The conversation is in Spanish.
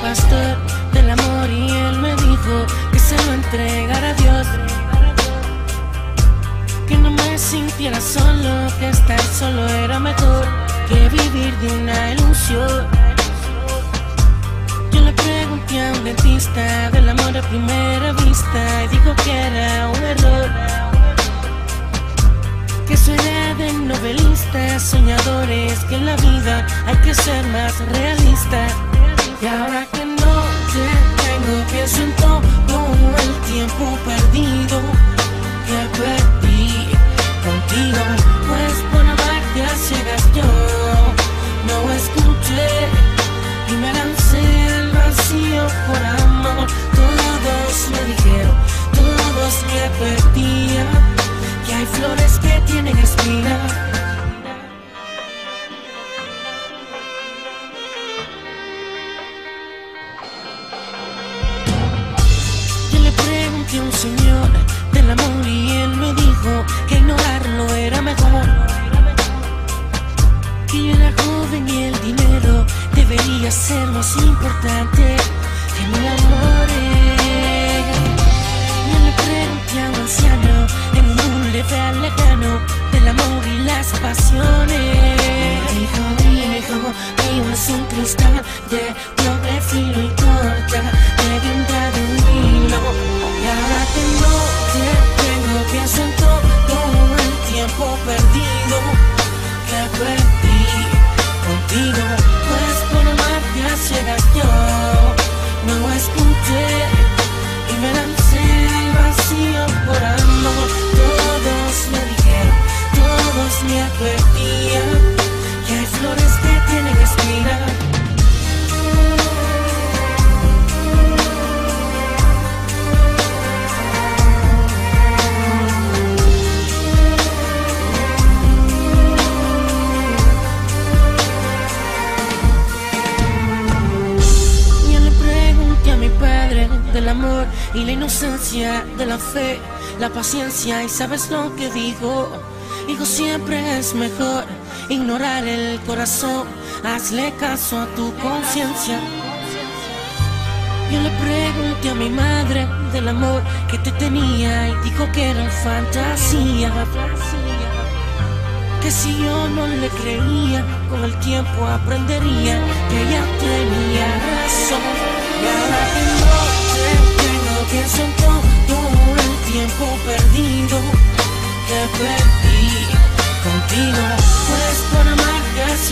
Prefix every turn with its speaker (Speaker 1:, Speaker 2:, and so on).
Speaker 1: pastor del amor y él me dijo que se lo entregara a Dios, que no me sintiera solo, que estar solo era mejor que vivir de una ilusión. Yo le pregunté a un dentista del amor a primera vista y dijo que era un error, que soy de novelistas, soñadores, que en la vida hay que ser más realista. Y ahora que no te tengo, pienso en todo el tiempo perdido que perdí contigo, pues por amarte a ciegas yo no escuché y me lancé al vacío por amor. Todos me dijeron, todos me advertían que hay flores que tienen espina. Yo le pregunté a un señor del amor y él me dijo que ignorarlo era mejor, que yo era joven y el dinero debería ser más importante que mi amor. Yo le pregunté a un anciano en un lugar lejano del amor y las pasiones. Me dijo, vivo es un cristal de doble filo y corta, de venta de un vino. Y ahora que no te tengo, pienso en todo el tiempo perdido que perdí contigo, pues por amarte a ciegas yo no escuché y me lancé al vacío por amor. Todos me dijeron, todos me advertían que hay flores que tienen espina. Del amor y la inocencia de la fe, la paciencia, y sabes lo que digo, hijo, siempre es mejor ignorar el corazón, hazle caso a tu conciencia. Yo le pregunté a mi madre del amor que te tenía y dijo que era fantasía, que si yo no le creía, con el tiempo aprendería que ella tenía razón. Y ahora que no te tengo, pienso en todo el tiempo perdido que perdí contigo, pues por amarte a